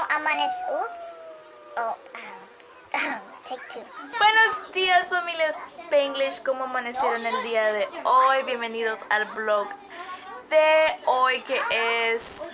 Oops. Oh, take two. Buenos días, familia Spanglish. ¿Cómo amanecieron el día de hoy? Bienvenidos al vlog de hoy, que es...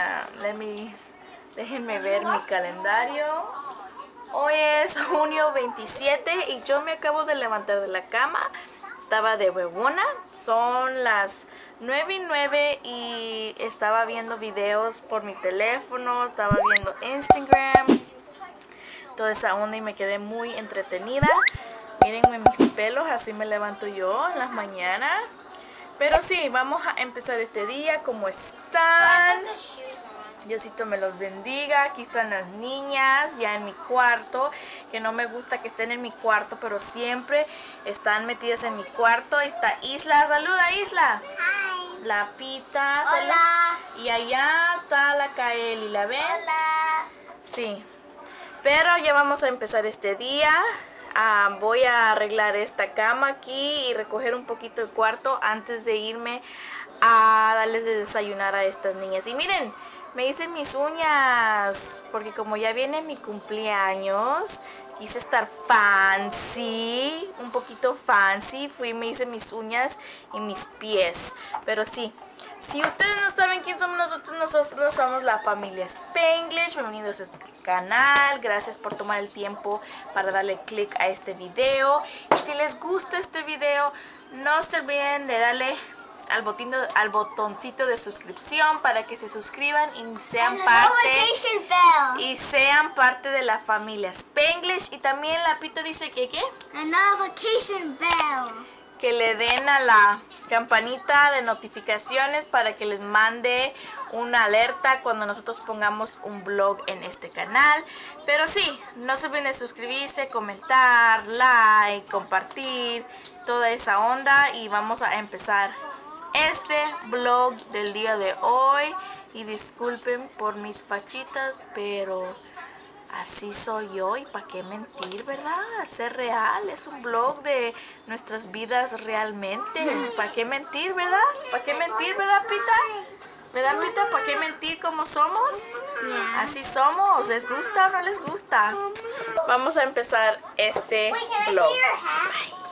déjenme ver mi calendario. Hoy es junio 27 y yo me acabo de levantar de la cama. Estaba de huevona. Son las 9:09 y estaba viendo videos por mi teléfono. Estaba viendo Instagram, toda esa onda, y me quedé muy entretenida. Mírenme mis pelos, así me levanto yo en las mañanas. Pero sí, vamos a empezar este día. ¿Cómo están? Diosito me los bendiga. Aquí están las niñas ya en mi cuarto, que no me gusta que estén en mi cuarto, pero siempre están metidas en mi cuarto. Ahí está Isla. Saluda, Isla. Hi. La Pita. Hola. Y allá está la Kaeli. ¿La ven? Hola. Sí. Pero ya vamos a empezar este día. Voy a arreglar esta cama aquí y recoger un poquito el cuarto antes de irme a darles de desayunar a estas niñas. Y miren, me hice mis uñas porque como ya viene mi cumpleaños, quise estar fancy, un poquito fancy. Fui y me hice mis uñas y mis pies. Pero sí, si ustedes no saben quién somos nosotros somos la familia Spanglish. Bienvenidos a este canal. Gracias por tomar el tiempo para darle click a este video. Y si les gusta este video, no se olviden de darle al botoncito de suscripción para que se suscriban y sean parte de la familia Spanglish. Y también la Pita dice que ¿qué? A notification bell. Que le den a la campanita de notificaciones para que les mande una alerta cuando nosotros pongamos un vlog en este canal. Pero sí, no se olviden de suscribirse, comentar, like, compartir, toda esa onda. Y vamos a empezar este vlog del día de hoy. Y disculpen por mis fachitas, pero así soy yo, y para qué mentir, ¿verdad? Ser real, es un vlog de nuestras vidas realmente. ¿Para qué mentir, verdad? ¿Para qué mentir, verdad, Pita? ¿Verdad, Pita? ¿Para qué mentir como somos? Así somos. ¿Les gusta o no les gusta? Vamos a empezar este vlog. Bye.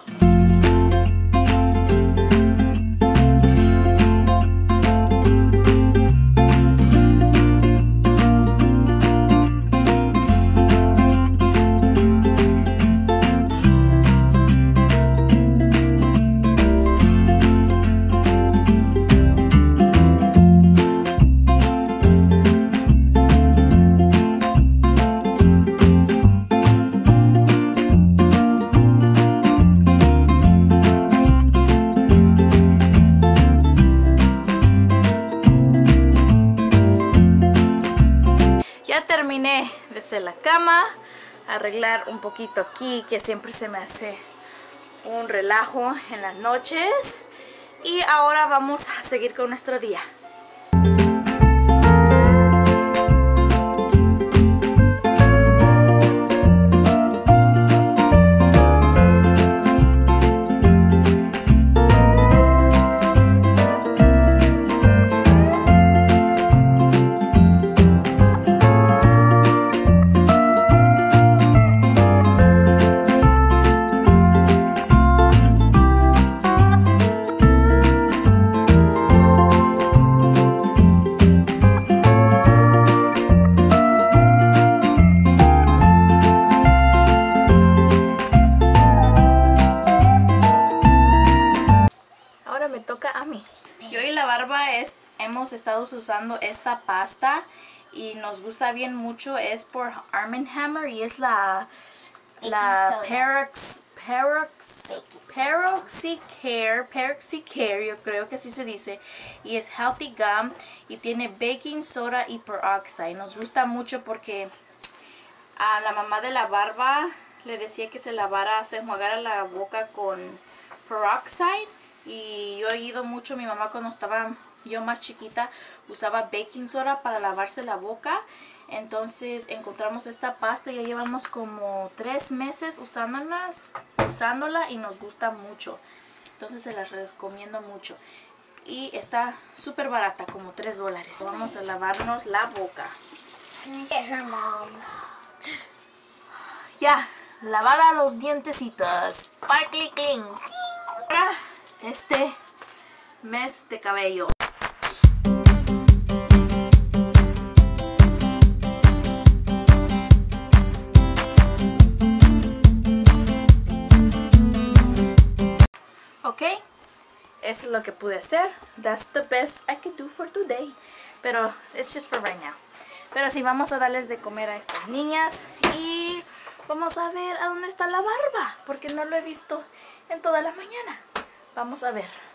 Terminé de hacer la cama, arreglar un poquito aquí, que siempre se me hace un relajo en las noches. Y ahora vamos a seguir con nuestro día. Yo y la Barba hemos estado usando esta pasta y nos gusta bien mucho. Es por Arm & Hammer y es la Peroxicare, yo creo que así se dice, y es Healthy Gum y tiene baking soda y peroxide. Nos gusta mucho porque a la mamá de la Barba le decía que se enjuagara la boca con peroxide. Y yo he oído mucho, mi mamá cuando estaba yo más chiquita usaba baking soda para lavarse la boca. Entonces encontramos esta pasta y ya llevamos como 3 meses usándola y nos gusta mucho. Entonces se las recomiendo mucho. Y está súper barata, como $3. Vamos a lavarnos la boca. Get her mom. Ya, lavada los dientecitos. Sparkly clean. Ahora, este mes de cabello. Ok, eso es lo que pude hacer. That's the best I could do for today. Pero it's just for right now. Pero sí, vamos a darles de comer a estas niñas. Y vamos a ver a dónde está la barba. Porque no lo he visto en toda la mañana. Vamos a ver.